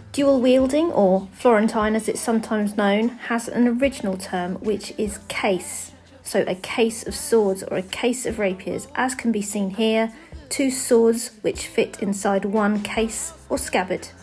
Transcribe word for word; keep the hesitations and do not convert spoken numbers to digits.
Dual wielding, or Florentine as it's sometimes known, has an original term which is case. So a case of swords or a case of rapiers, as can be seen here, two swords which fit inside one case or scabbard.